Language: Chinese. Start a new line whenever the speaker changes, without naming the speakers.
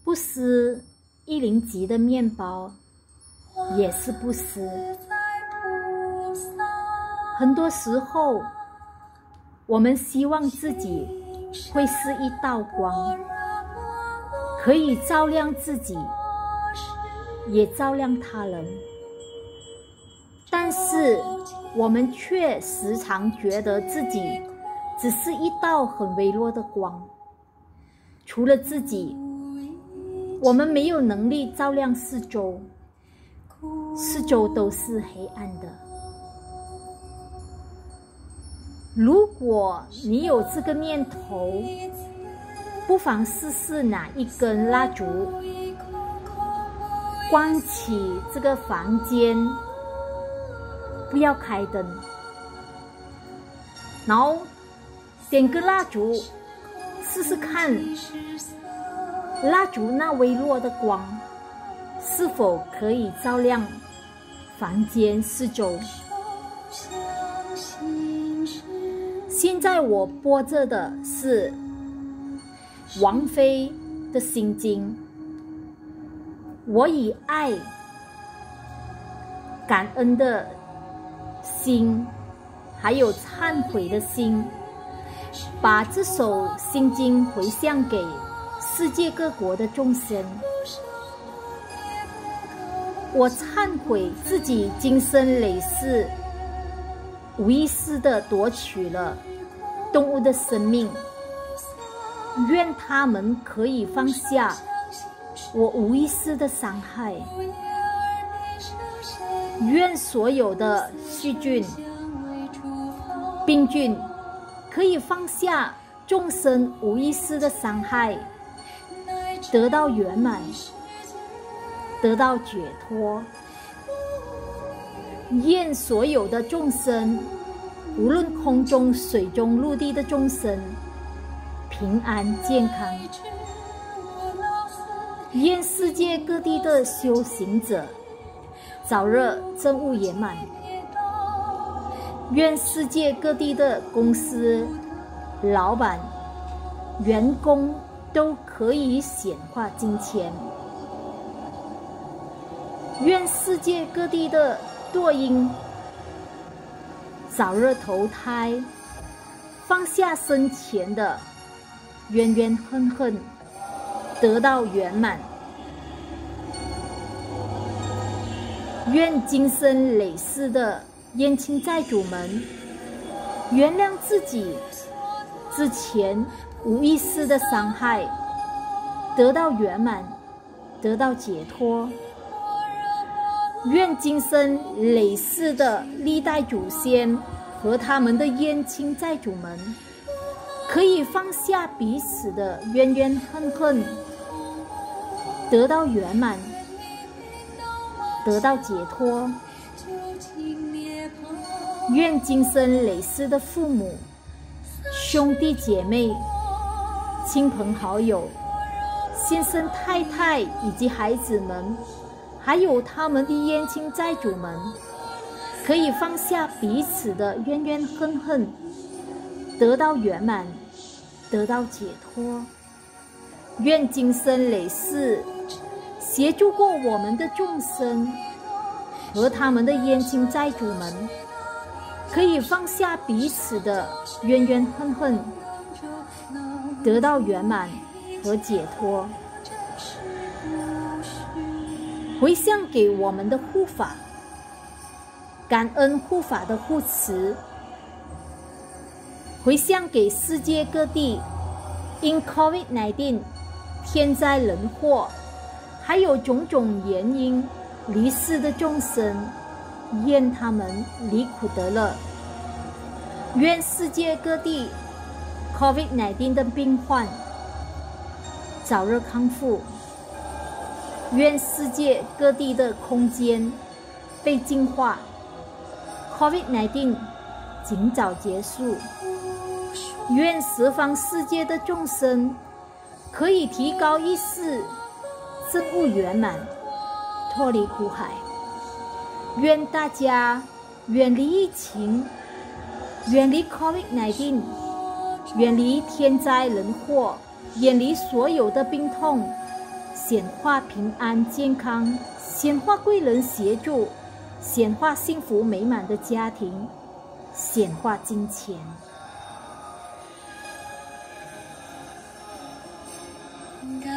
不吃1ringgit的面包也是布施。很多时候，我们希望自己会是一道光，可以照亮自己，也照亮他人。但是我们却时常觉得自己只是一道很微弱的光，除了自己，我们没有能力照亮四周，四周都是黑暗的。如果你有这个念头，不妨试试拿一根蜡烛，关起这个房间，不要开灯，然后点个蜡烛，试试看蜡烛那微弱的光是否可以照亮房间四周。现在我播着的是王菲的心经，我以爱、感恩的心，还有忏悔的心，把这首心经回向给世界各国的众生。我忏悔自己今生累世无意识地夺取了动物的生命，愿他们可以放下我无意识的伤害，愿所有的细菌、病菌可以放下众生无意识的伤害，得到圆满，得到解脱。愿所有的众生，无论空中、水中、陆地的众生，平安健康。愿世界各地的修行者早日证悟圆满。愿世界各地的公司老板、员工都可以显化金钱。愿世界各地的堕婴早日投胎，放下生前的冤冤恨恨，得到圆满。愿今生累世的冤亲债主们原谅自己之前无意识的伤害，得到圆满，得到解脱。愿今生累世的历代祖先和他们的冤亲债主们可以放下彼此的冤冤恨恨，得到圆满，得到解脱。愿今生累世的父母、兄弟姐妹、亲朋好友、先生太太以及孩子们，还有他们的冤亲债主们，可以放下彼此的冤冤恨恨，得到圆满，得到解脱。愿今生累世协助过我们的众生和他们的冤亲债主们，可以放下彼此的冤冤恨恨，得到圆满和解脱。回向给我们的护法，感恩护法的护持，回向给世界各地因 COVID-19 天灾人祸还有种种原因离世的众生，愿他们离苦得乐。愿世界各地 COVID-19 的病患早日康复。愿世界各地的空间被净化， COVID-19 尽早结束。愿十方世界的众生可以提高意识，证悟圆满，脱离苦海。愿大家远离疫情，远离 COVID-19， 远离天灾人祸，远离所有的病痛， 显化平安健康，显化贵人协助，显化幸福美满的家庭，显化金钱。
感